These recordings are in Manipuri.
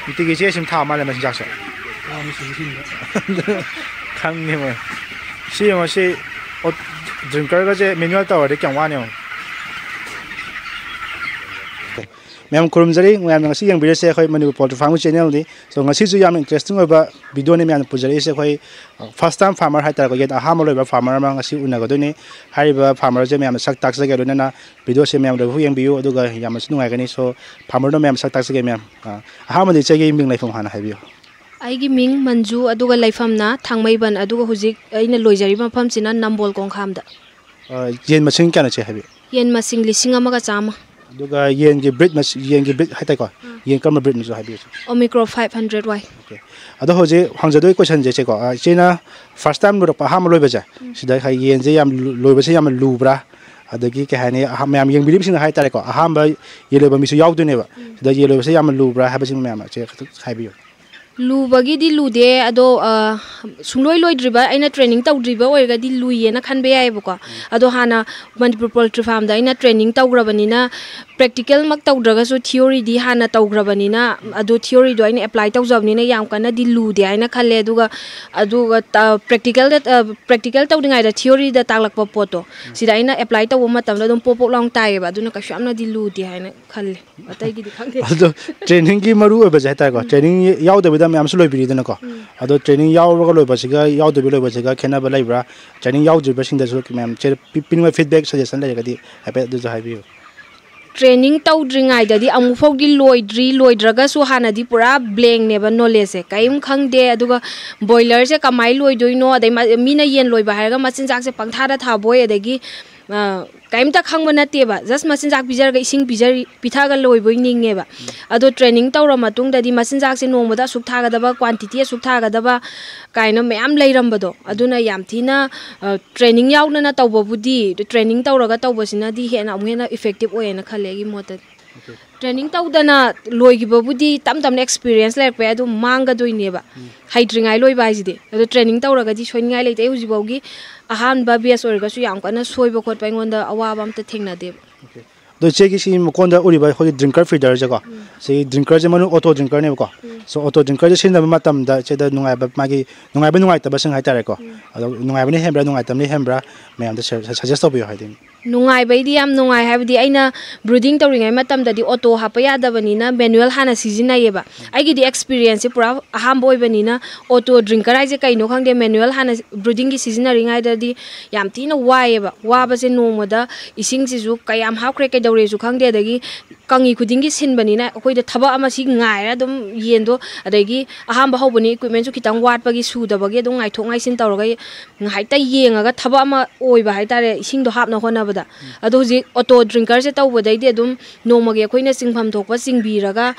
ꯅꯨꯡꯇꯤꯒꯤ ꯆꯦ ꯁꯨꯝ ꯊꯥ ꯃꯥꯜꯂꯦ ꯃꯆꯤꯟꯖꯥꯛꯁꯦ ꯈꯪꯉꯦ ꯃꯣꯏ ꯁꯤ ꯌꯦꯡꯉꯣ ꯁꯤ ꯗ꯭ꯔꯤꯡꯀꯔꯒꯁꯦ ꯃꯦꯅꯨꯋꯦꯜ ꯇꯧꯔꯗꯤ ꯀꯌꯥꯝ ꯋꯥꯅꯤ ꯌꯦꯡꯉꯣ मैम खुरुमजरी ma'am ngasi yang birese khoi manipur poultry farm channel ni so ngasi ju yam interesting oba video ni ma'am pujari se khoi first time farmer ha tar ko yet aha molo ba farmer ma ngasi una go doni hariba farmer je ma'am sak tak se ge na video se ma'am do hu yang biu aduga yam sinu ngai gani so farmer do ma'am sak tak se ge ma'am aha ma de che ge ming laifam hana habiu aigi ming manju aduga laifam na thangmai ban aduga hujik aina loijari mafam sina nambol kong kham da yen masing kana che habi yen masing lising amaga chama aduga yen ge breed hai tai ko yen kam breed nu habi omicron 500y okay ado hoje hangjadoi question je che ko chena first time ro pa ha ma loi ba ja sida khai yen je yam loi ba se yam lubra adagi ke hani ma'am yang bilib sing hai tare ko aham ba yele ba mi su yaw du ne ba sida yele ba se yam lubra ha ba sing ma'am che khai bi लुबगी दी लुदे अदो सुंगलोय लोयद्रिबा आइना ट्रेनिंग तौद्रिबा ओइगा दी लुयेना खनबे यायबको अदो हाना मणिपुर पोल्ट्री फार्म दा आइना ट्रेनिंग तौग्रबनिना प्रैक्टिकल मक तौद्रगसु थियोरी दी हाना तौग्रबनिना अदो थियोरी दो आइना अप्लाई तौजबनिना याम कना दी लुदे आइना खले अदुगा प्रैक्टिकल तौदिङाय दा थियोरी दा तालकप पोतो सिदा आइना अप्लाई तौब मतमदा दम पोपोक लांग तायबा अदुना कशु यामना दी लुदे हाइना खले अतैगी दी खंगे अदो ट्रेनिंग की मरु ओबा जाय ता को ट्रेनिंग यावदबदा मैम लोई बिरीदन को अदो ट्रेनिंग यावरगा लोई बसिगा यावदबि लोई बसिगा खेनाबा लाइब्रा ट्रेनिंग यावद्रिबा सिंगदसु मैम चे पिनवा फीडबैक सजेशन लाइगदी हैपे दु हाइबियो ट्रेनिंग तौद्रिङायदि अमुफौगी लोइद्रगसु हानादि पुरा ब्लैंक नेबा नॉलेज से काइम खंगदे अदुगा बॉयलर से कमाई लोइदोइनो अदै मीना येन लोइबा हारगा मचिनजाक से पंगथादा थाबोय अदगी काइमता खंगबा नतेबा जस्ट मचिनजाक बिजरगा इसिंग बिजरी पिथागा लोइबोय निंगेबा अदो ट्रेनिंग तौरा मतुंगदि मचिनजाक से नोंगबदा सुख थागदबा क्वांटिटी सुख थागदबा काइनो मैम लैरंबदो अदुना याम थिना ट्रेनिंग यावना तौबबुदि ट्रेनिंग तौरगा तौबसिना दि हेना अमुहेना इफेक्टिव ओयना खलेगी मोत ट्रेनिंग तौदना लोइगिबबुदि तम तम एक्सपीरियंस लेरपे अदु मांगदोइनेबा हाइड्रिंगाय लोइबा हाइजिदि अदो ट्रेनिंग तौरगादि सोइनिङाय लेते हुजिबावगी अहान बा बेस ओरगासु याम कना सोइबो खोट पाइंगोंदा अवाबा अमता थेंगनादे दो चेगी सी मकोंदा उरिबा होय ड्रिंकर फीडर जको से ड्रिंकर जे मनु ऑटो ड्रिंकर ने को सो ऑटो ड्रिंकर जे सिन मतम दा चेदा नुंगायबा मागी नुंगायबा नुंगायतबा संग हाइतारे को अदो नुंगायबा ने हेमब्रा नुंगायतम ने हेमब्रा मैम दा सजेस्ट तोबियो हाइदिन नुंगायबैदि याम नुंगाय हाबदि आइना ब्रीडिंग तौरिङाय मतमददि ऑटो हापा यादबनिना मैनुअल हाना सिजिनायेबा आइगिदि एक्सपीरियंस से पुरा अहाम बोयबनिना ऑटो ड्रिंकर आइजे कइनो खंगदे मैनुअल हाना ब्रीडिंग की सिजिनारिङायददि याम थिना वायेबा वाबसे नोंगमदा इसिंग सिजु कयाम हाख्रे कइदौरेजु खंगदे अदगी कंगी खुदिंगी सिनबनिना अखोइदा थबा अमा सि ngaira dum yendo adagi aham ba hobani equipment su kitang wat bagi su da bagi dum ngai thok ngai sin tawraga ngai ta yengaga thaba ama oiba haitare ising do hapna hona bada adu ji auto drinker se taw bodai de dum nomagi akoina singpham thokpa singbiraga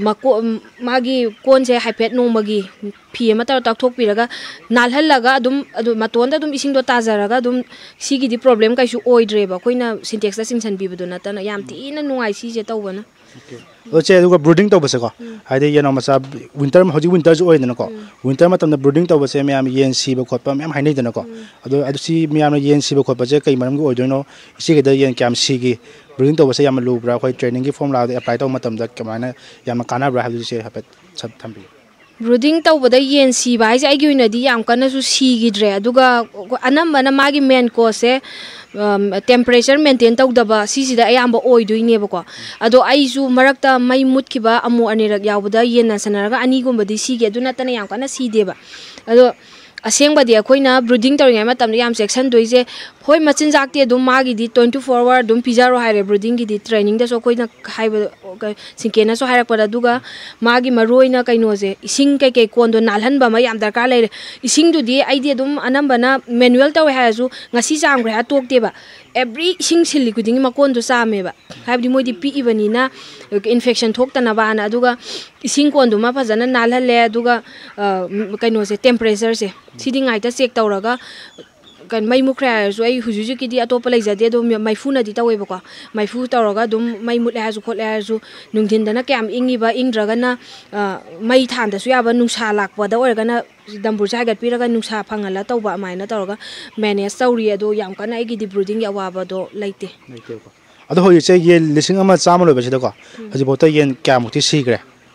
magi kon se haipet nomagi phi ama tar tak thok piraga nalhallaga adu matonda dum ising do tajaraga dum sigi di problem kai su oidreba koina syntax la singsan bibadu natana yam tina nuai si je tawbana ओचे दुगा ब्रीडिंग तौबसे को हाइदे येनो मसा विंटर हजि विंटर जो ओइदन को विंटर मतम ब्रीडिंग तौबसे मैम येन सीबो खोटपा मैम हाइनै दन को अदो सी मैम येन सीबो खोटपा जे कै मरम गो ओइदनो इसी के द येन क्याम सीगी ब्रीडिंग तौबसे याम लुब्रा खoi ट्रेनिंग की फॉर्मुला अप्लाई तौ मतम द कमाना याम कानाब्रा हाबि से हापत सब थंबि ब्रीडिंग तौबदा येन सीबा हाइजे आइगी ओइनदि याम कनसु सीगिद्रे अदुगा अनम्बना मागी मेन को से टेम्परेचर मेंटेन तौदबा सिसिदा अयाम ओइदुइनेबको अदो आइजु मरक्ता मै मुतखिबा अमु अनिरक यावबदा येन सनरगा अनिगुंबदि सीगे अदुना तने याम कना सीदेबा अदो असेंगबदि अखोइना ब्रीडिंग तौरिङाय मतम याम सेक्शन दोइजे होय मचिनजाकते दुम मागी दि 24 आवर दुम पिजारो हाइरे ब्रीडिंग की दि ट्रेनिंग दसो कोइना हाइब सिंकेना सो हाइरकपदा दुगा मागी मरोइना कैनोजे इसिंग कैके कोंदो नालहनबा मा याम दरकार ले इसिंग दुदि आइदि दुम अनम्बना मैनुअल तौय हायसु ngasi चांग्रे हा तोकतेबा एवरी इसिंग सिलि कुदिंग मकोंदो सामेबा हाइबदि मोइदि पिइबनिना इन्फेक्शन थोक्तना बाना दुगा इसिंग कोंदो मा फजना नालहले दुगा कैनोसे टेम्परेचर से सिदिंग आइता चेक तौरगा kan mai mu khra so ai hujuju ki di atopa lai jade do maifu na di taweba ko maifu tawraga dum mai mut la ju khot la ju nungdin dana kyam ingi ba ingdraga na mai than da su ya ba nungsa lakpa da orga na dambur sa gat piraga nungsa phangala tawba mai na tawraga manage tawri ado yam kana ai gi di brooding ya wa ba do laite ado hoye che ye lising ama chama lo ba se da ko haji bota yen kyam ti sigre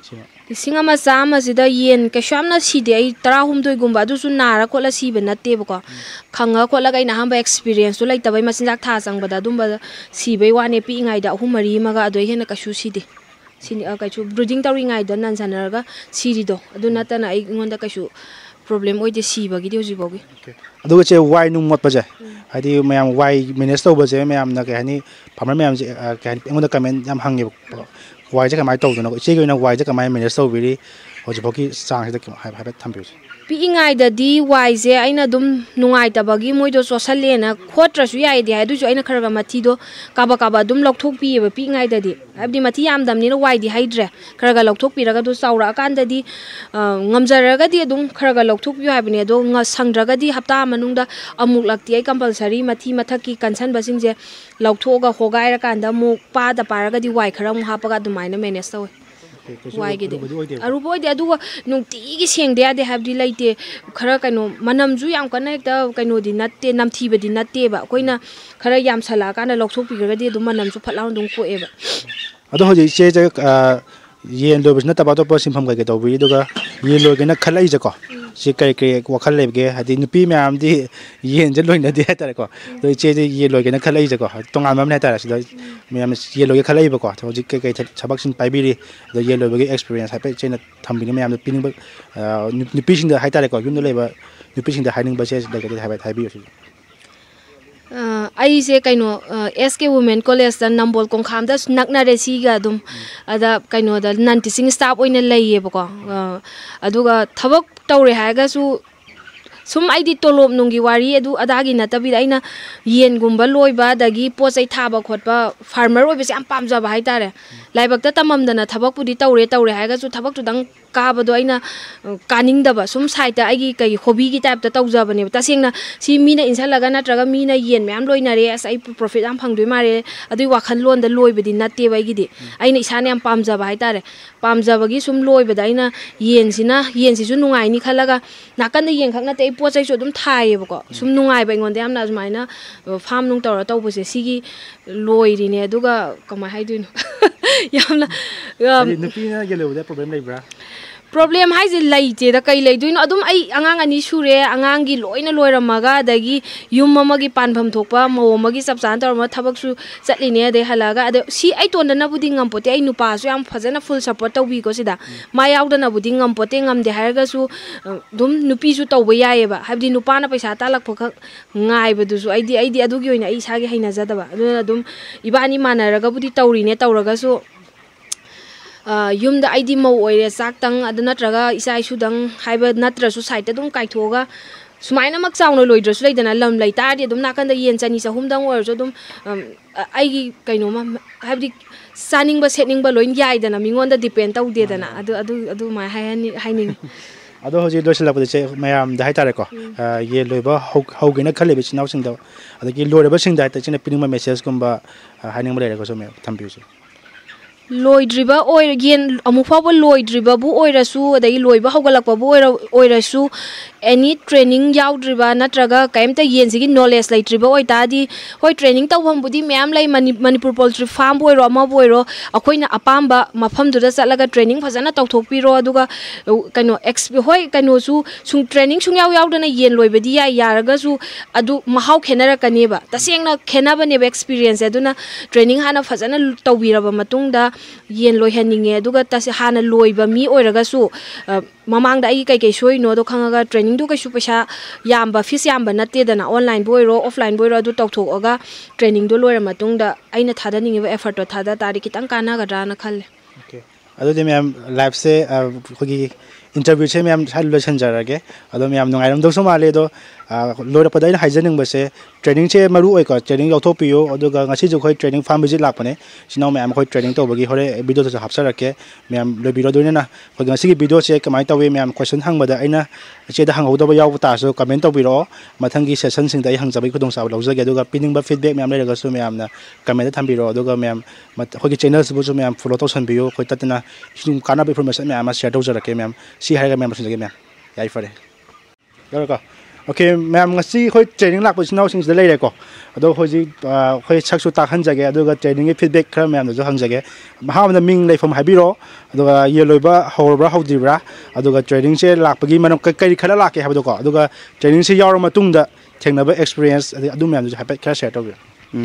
Lisinga masama sida yen kashamna side ai tara humdoi gumba du su nara kola sibe natte bako khanga kola kai na hamba experience to lai tabai masinjak tha sangbada dumba sibe wane pi ngai da humari maga adoi hena kashu side sini kachu brooding tawri ngai da nan sanaraga siri do adu natana ai ngonda kashu problem oi de siba gi de hoji bogi adu che wai nung mot baje hadi mayam wai manage to baje mayam na ka hani farmer mayam ka ngonda comment yam hangi why just my told no che na why just my manage so really hoji boki sang hida ha thambi pi ngai da di why je aina dum nungai ta bagi moi do social le na khotra su yai de adu ju aina kharaga mathi do kaba dum lok thok pi ba pi ngai da di abdi mathi yam dam ni no why di hydre kharaga lok thok pi raga do saura kan da di ngamjaraga di dum kharaga lok thok pi ha bne do nga sangraga di hapta manung da amuk lakti ai compulsory mathi mathaki kansan basing je lok thoga hogai ra kan da mu pa da paraga di why kharam ha pa ga du maina manage to why ge de aru boy de adu nung ti gi seng de ade have di laite khara kaino manam ju yam kana ekta kaino di natte namthi ba di natte ba koina khara yam sala kana lok thok pi ga de du manam su phatlaw dung ko e ba adu hoji che je yen lo bisna taba to pa simpham ga ge to bi du ga yen lo ge na khalai je ko si kai kai wakhal le ge hadi nupi myam di yen je loina de ta ko to che je yen lo ge na khalai je ko tonga mam na ta si da myam yen lo ge khalai ba ko hoji kai kai chabak sin pai bi ri do yen lo ge experience ha pe che na thambi ni myam da pining ba nupi sing da hai ta ko yum do le ba nupi sing da haining ba che da ge ha ba thai bi si ai se kaino SK Women College da Nambol Kongkham da nakna resi ga dum ada kaino da nan teaching staff oina laiye bako aduga thabak tawre haga su sum aidi tolop nungi wari adu adagi natabi aina yen gumba loiba dagi posai thaba khotba farmer oi bese am pamja ba haitare laibak ta tamam dana thabak pudi tawre haga su thabak tu dang ka ba do aina kaning daba sum saita agi kai hobby gi type ta tawja bane ta sengna si mina insalaga natraga mina yen myam loina re as ai profit am phangdoi mare adui wakhan lon da loibadi natte bai gi di aina isane am pamja ba haitare pamja bagi sum loibada aina yen si su nungai ni khalaga nakan da yen khakna te po chai so dum thai bako sum nungai ba ngon de amna jumaina farm nung tawra tawbose sigi loiri ne aduga kama haiduino yamna nupi na ge lo da problem lai bra problem haise laite da kai lai duino adum ai angang ani sure angang gi loina loiramaga dagi yum mamagi panpham thokpa mawomagi sapsan tor ma thabak su chatline de halaga ade si ai ton na budi ngam pote ai nupa su yam phajana full support tawbi ko sida ma yaw da na budi ngam pote ngam de haraga su dum nupi su tawba yaye ba habdi nupa na paisa talak phok ngai badu su aidi adu gi oina ai sage haina jadaba adum ibani manaraga budi tawri ne tawraga su yumda ID mau oire sak tang adana traga isai sudang haiba natra su site dum kai thoga sumaina mak chawno loidra su leidana lam lai tari dum nakanda yen chani sa humdang or so dum ai kaino ma habdi saning ba setning ba loin yai dana mingonda depend taw de dana adu ma hainin ado hoji loisla ba che mayam da haitare ko ye loiba hogena khale be chinaw sing da adagi loiba sing da ta china pinima message kumba haining ba le ko so me thambiu su loidriba oir gen amufawa loidriba bu oirasu adai loiba hogalakpa bu oirasu any training yaudriba natraga kaimta yensigi knowledge laitriba oitadi hoi training tawham budi myam lai Manipur Poultry Farm boiro ama boiro akoina apamba mafam duda chalaga training phajana tawthokpiro aduga kaino hoi kaino su sung training sung yaudana yen loibadi ya yaraga su adu mahau khenara kaneba tasengna khenaba ne experience aduna training hana phajana tawbiraba matungda yen loi haninge aduga tase hana loiba mi oiraga su mamangda ai kai soi no do khangaga training du kai su paisa yamba fees yamba natte dana online boiro offline boiro adu tawthoga training do loira matungda aina thada ninge effort to thada tari kitang kana ga dana khalle okay adu de myam live se khogi interview che myam hal lo chanjarage adu myam nungairam do somale do loira pada ina haijaning base training che maru oi ko training yauthopiyo aduga ngasi jo khoi training farm visit lakpane sinau myam khoi training to bagi hore video to hapsarake myam lo video do na khoi ngasi gi video che kamai tawe myam question hangbada aina che da hangau do yaw ta so comment to biro mathangi session sing dai hangjabai khudong sa lawjage aduga pinning ba feedback myam le ga so myam na comment thambiro aduga myam khoi gi channel bu so myam follow to san bio khoi tatna sing kana information myam share to jarake myam si haiga myam sinjage myam yai fare garaka Okay, ma'am, ngasi khoi training lak pusinaw sing sida leire ko. Ado hoji khoi chaksu tak hanjage aduga training feedback khara ma'am jo hangjage. Mahamna ming leifam habiro aduga yeloiba hawra hawdibra aduga training se lakpagi manam kai khara lake habdo ko aduga training se yawra matungda thengnaba experience adu ma'am jo happy khara share tawbi.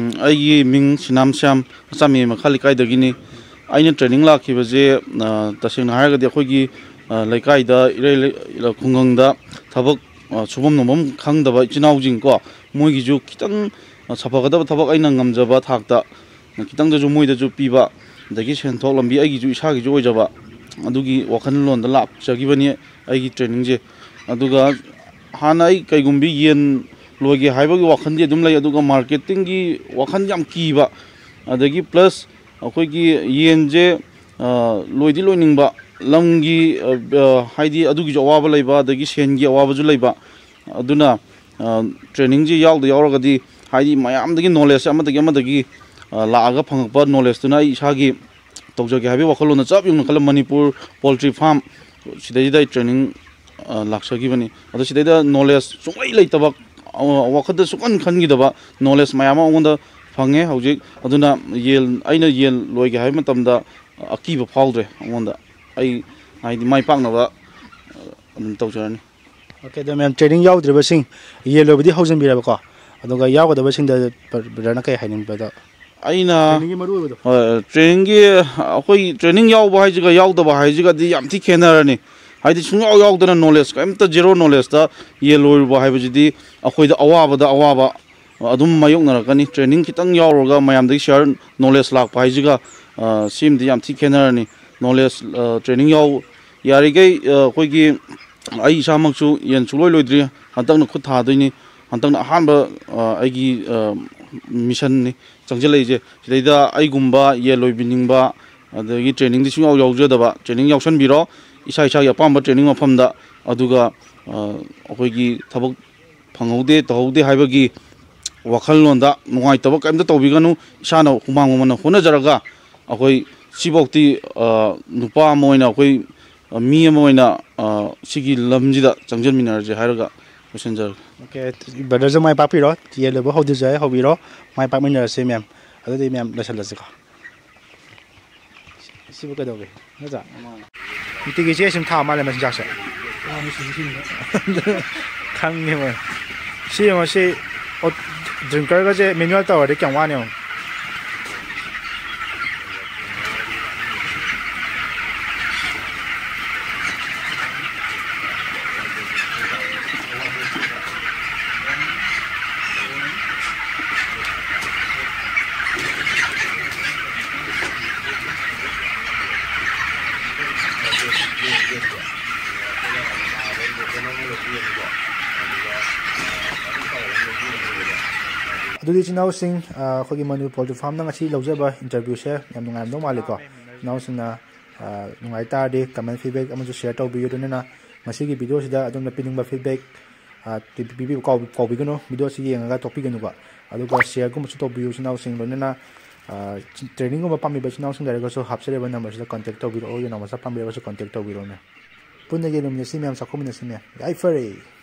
Ai ming sinam syam sami makhali kai dagini aina training lakhibaje tasingna haragadi akhoi laikai da ire khungang da thabak subam nomam khangdaba chinaujing ko moigi ju kitang sapagada thabak aina ngamjaba thakta kitang da ju moida ju piba dagi senthok lambi ai ju isa gi ju oijaba adugi wakhan lon da lap chagibani ai training je aduga hana ai kaigumbi yen logi haibagi wakhan di dum lai aduga marketing gi wakhan yam kiba adagi plus akoi gi yen je loidi loiningba lamgi haidi adugi jawaba laiba dagi sengi awaba ju laiba aduna training ji yaw yawragadi haidi mayam dagi knowledge amadagi laaga phangpa knowledge tuna isagi tawjagi habi wakhalona chap yung khala Manipur poultry farm sidai training laksagi bani adu sidai knowledge sungai laitaba wakhada sukan khangi daba knowledge mayam onda phange hojik aduna yel aina yel loigi habi matamda akiba phawdre onda ai haidi mai paknaba tawjarani. Okay, the ma'am training yaw driba sing yelo bidi hausen biraba ko aduga yaw da sing da berana kai hainin bada aina training maru do training gi akoi training yaw ba hajiga yaw da ba hajiga di yam thi khenarani haidi chung yaw da knowledge kamta zero knowledge da yelo ba haibajidi akoi da awaba adum mayok narakani training kitang yawroga mayam da share knowledge lak ba hajiga sim di yam thi khenarani knowledge training yaw yarigai akoi gi ai samaksu yen chuloi loidri hantang khut tha doini hantang ahanba aigi mission ni changjale je sidaida ai gumba ye loibiningba adagi training di sungaw yawjadaba training yawsan biro isa ya pamba training mafamda aduga akoigi thabak phangaude tahaude haibagi wakhalonda nuai tabak kamda tawbiganu isana humang mana hona jaraga akoi sibokti nupa moina akoi mi moina sigi lamjida changjan minarje hairaga messenger. Okay, brother jo mai papiro yelo ba hodi jai hobiro mai pak minar se ma'am adu ma'am lasala se ko sibu ka doge naja miti gi sim tha ma le mas jaksa khang ni ma si drinker ga je manual tower de kyang wa ne adudi chinaw sing khogi Manipur poultry farm na ngasi lawjaba interview se yam nungai no maliko naw singna nungai ta de comment feedback amu share taw biyo dona ngasi gi video sida adum na pinning ba feedback tpp ko bigano video si yenga topic ganu ba aduga share gum su taw biyo chinaw sing lona training gum pami ba chinaw sing ga so hapsere ba number sida contact taw biyo yo na masa pami ba so contact taw biyo na punna ge num ne simyam sakhom ne simya ai fare